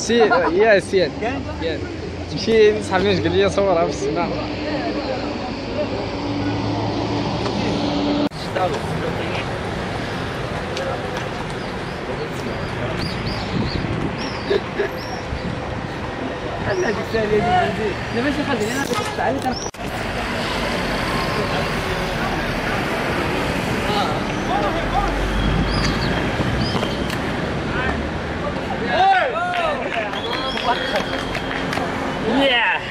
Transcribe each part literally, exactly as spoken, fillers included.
سي يا سيان يان تمشي صاحبي قال لي صورها في السماء. هذيك الساليه ديال لا ماشي خليني انا نقطع عليك. Yeah.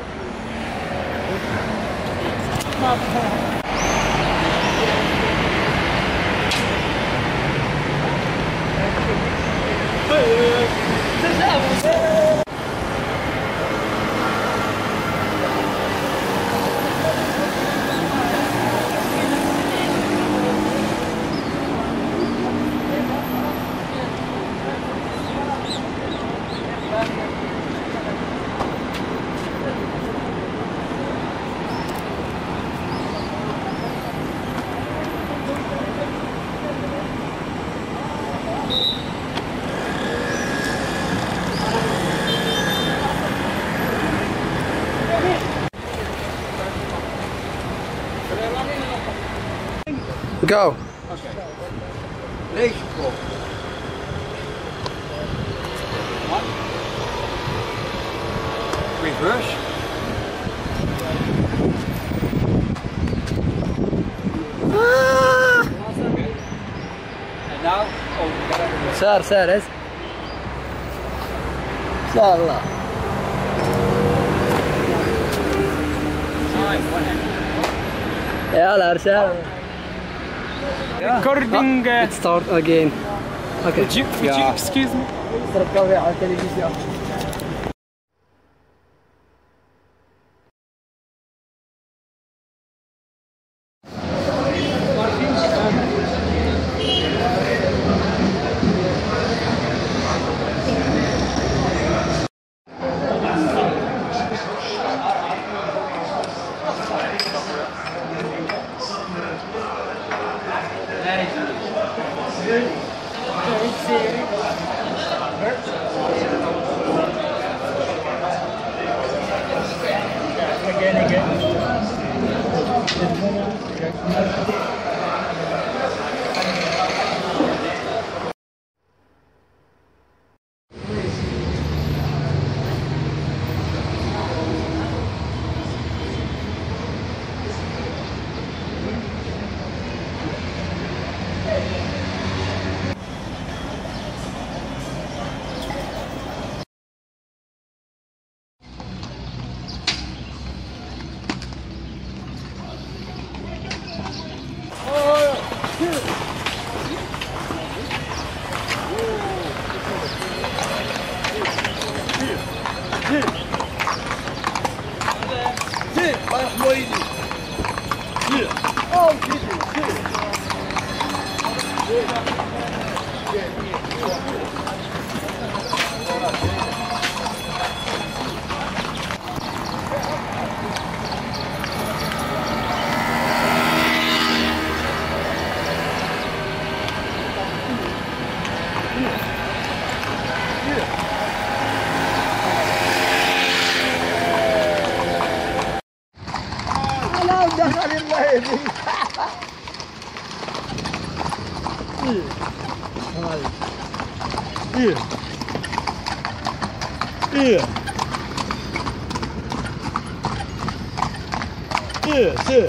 Go. Okay. Leeg go. One. Reverse. Ah. And now, oh, سار سار اس سار الله. يلا ارسل. Recording. Uh, let's start again. Okay. Would you, would you excuse me? تركبي على التلفزيون. again, again. Hier. Hier. Hier, hier.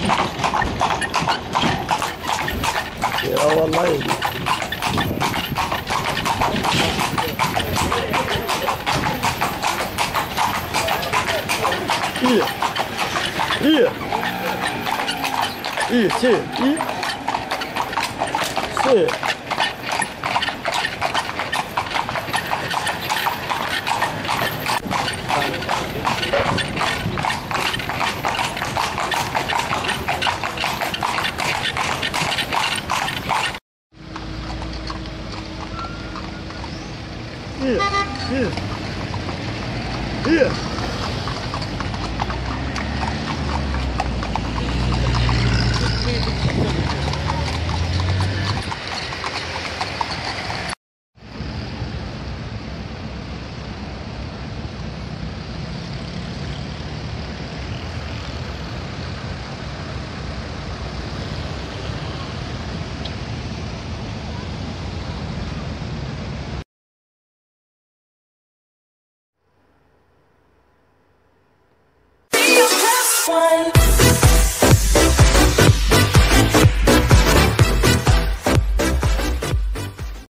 والله 七七一四。一一一。 One